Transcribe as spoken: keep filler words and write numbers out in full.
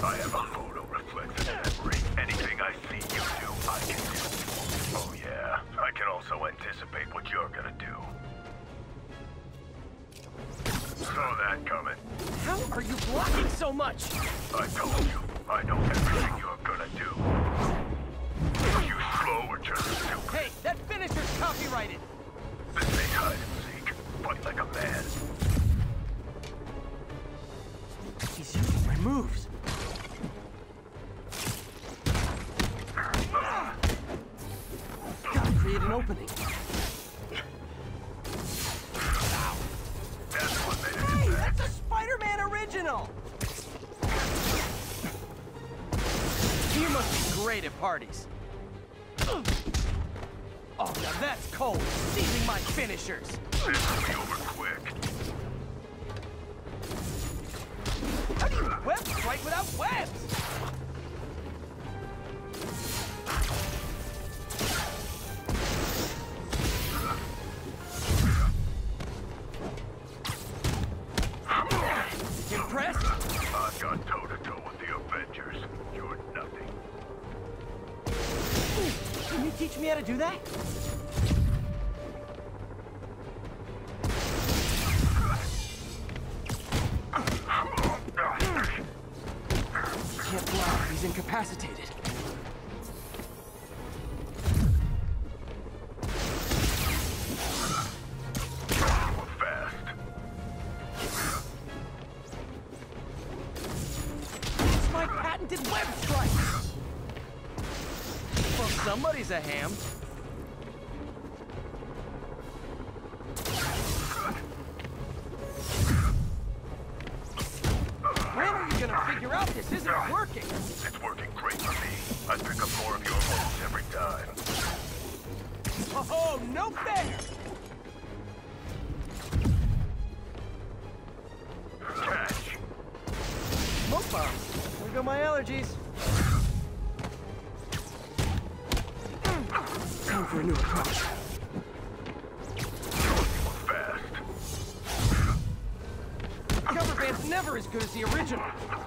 I have a photo reflex in that ring. Anything I see you do, I can do. Oh yeah, I can also anticipate what you're gonna do. Saw that coming. How are you blocking so much? I told you, I know everything you're gonna do. Are you slow or just stupid? Hey, that finisher's copyrighted. This ain't hide and seek. Fight like a man. He's using my moves. Gotta create an opening. That's what made it. Hey, that's a Spider-Man original! You must be great at parties. Oh, now that's cold. Seizing my finishers. This will be over quick. How do you web strike without webs? Impressed? I've gone toe-to-toe with the Avengers. You're nothing. Can you teach me how to do that? He can't block. He's incapacitated. Fast. It's my patented web strike! Well, somebody's a ham. When are you gonna figure out this isn't working? It's working great for me. I pick up more of your moves every time. Oh, no fair! Catch. Smoke bombs. There go my allergies. Time for a new approach. Fast. Cover band's never as good as the original.